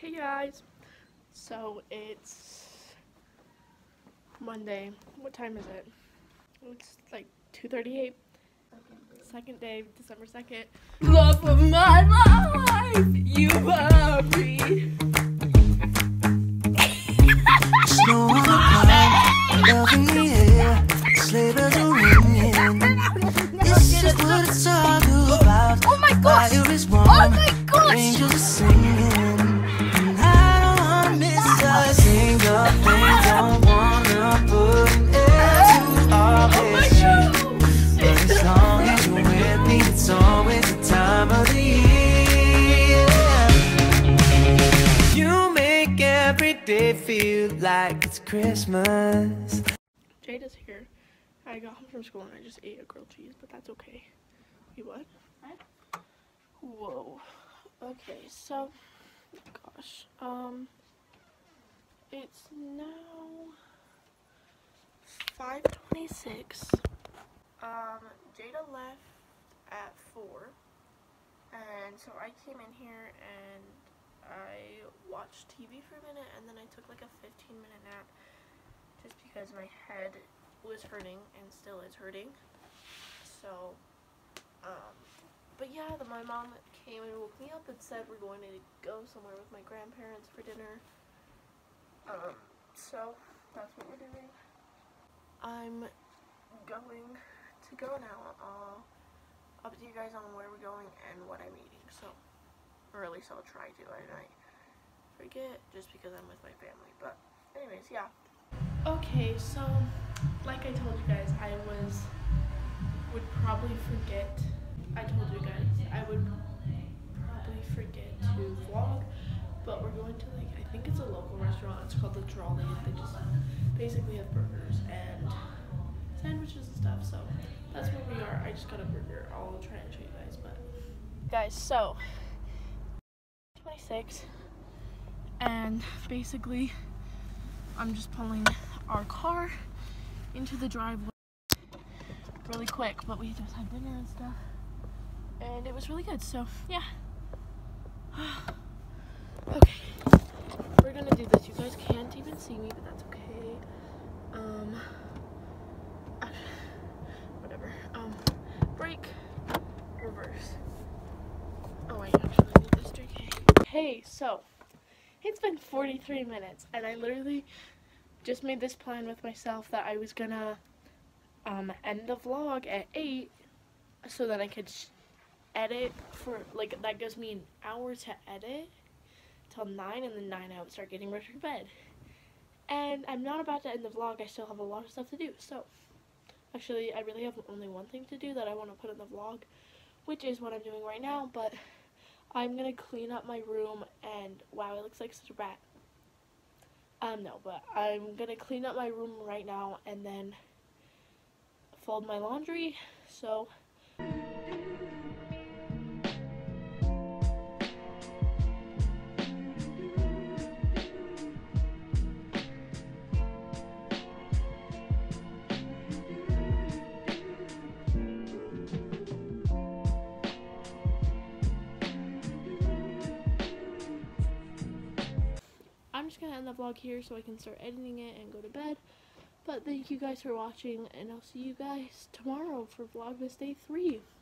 Hey guys, so it's Monday. What time is it? It's like 2:38. Second day, December 2nd. Love of my life, you are free. Snow on the ground, love in the air, sleigh bells are ringing. This is what it's all about. Oh my gosh! Fire is warm, Oh my gosh! angels are singing. And I don't wanna miss a single thing. Don't wanna put an end to all this shit. But as long as you're with me, it's always the time of the year. You make every day feel like it's Christmas. Jada's here. I got home from school and I just ate a grilled cheese, but that's okay. Wait, what? Whoa. Okay, so, gosh, it's now 5:26. Jada left at 4, and so I came in here and I watched TV for a minute, and then I took like a 15-minute nap just because my head was hurting and still is hurting. So, but yeah, my mom came and woke me up and said we're going to go somewhere with my grandparents for dinner. So that's what we're doing. I'm going to go now. I'll update you guys on where we're going and what I'm eating. So, or at least I'll try to. I might forget just because I'm with my family. But anyways, yeah. Okay, so like I told you guys, I would probably forget. I told you guys I would probably forget to vlog, but we're going to, like, I think it's a local restaurant. It's called the Trolley. They just basically have burgers and sandwiches and stuff. So that's where we are. I just got a burger. I'll try and show you guys. But guys, so 26, and basically I'm just pulling our car into the driveway really quick, but we just had dinner and stuff, and it was really good. So yeah. Okay, we're gonna do this. You guys can't even see me, but that's okay. Whatever. Brake, reverse. Oh, I actually need this JK. Hey, so it's been 43 minutes, and I literally just made this plan with myself that I was gonna end the vlog at 8 so that I could edit for, like, that gives me an hour to edit till 9, and then 9 I would start getting ready for bed. And I'm not about to end the vlog. I still have a lot of stuff to do. So actually, I really have only one thing to do that I want to put in the vlog, which is what I'm doing right now. But I'm gonna clean up my room, and wow, it looks like such a rat. No, but I'm gonna clean up my room right now and then fold my laundry. So I'm just gonna end the vlog here so I can start editing it and go to bed. But thank you guys for watching, and I'll see you guys tomorrow for Vlogmas Day 3.